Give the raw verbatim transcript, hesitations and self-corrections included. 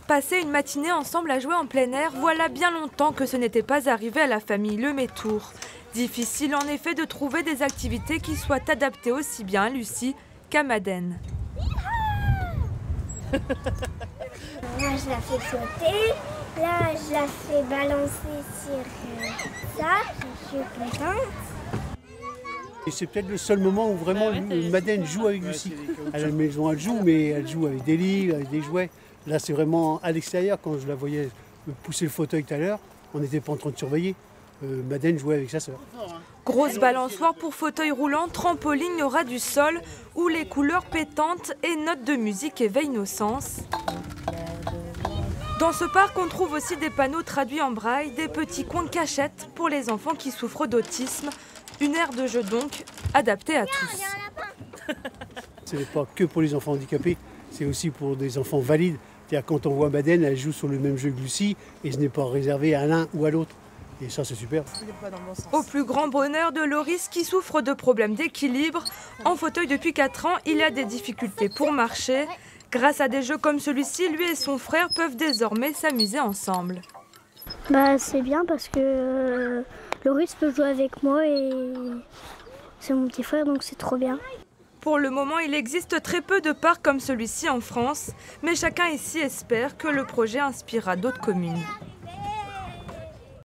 Passer une matinée ensemble à jouer en plein air, voilà bien longtemps que ce n'était pas arrivé à la famille Lemétour. Difficile en effet de trouver des activités qui soient adaptées aussi bien à Lucie qu'à Madeleine. Là, je la fais sauter. Là, je la fais balancer sur euh, ça. Je suis contente. Et c'est peut-être le seul moment où vraiment Madeleine joue avec Lucie. À la maison, elle joue, mais elle joue avec des livres, avec des jouets. Là, c'est vraiment à l'extérieur. Quand je la voyais pousser le fauteuil tout à l'heure, on n'était pas en train de surveiller. Euh, Madeleine jouait avec sa sœur. Grosse balançoire pour fauteuil roulant, trampoline au ras du sol, où les couleurs pétantes et notes de musique éveillent nos sens. Dans ce parc, on trouve aussi des panneaux traduits en braille, des petits coins cachettes pour les enfants qui souffrent d'autisme. Une aire de jeu donc, adaptée à tous. Ce n'est pas que pour les enfants handicapés, c'est aussi pour des enfants valides. C'est-à-dire quand on voit Madeleine, elle joue sur le même jeu que Lucie, et ce n'est pas réservé à l'un ou à l'autre. Et ça, c'est super. Au plus grand bonheur de Loris qui souffre de problèmes d'équilibre, en fauteuil depuis quatre ans, il a des difficultés pour marcher. Grâce à des jeux comme celui-ci, lui et son frère peuvent désormais s'amuser ensemble. Bah, c'est bien parce que euh, Loris peut jouer avec moi et c'est mon petit frère, donc c'est trop bien. Pour le moment, il existe très peu de parcs comme celui-ci en France, mais chacun ici espère que le projet inspirera d'autres communes.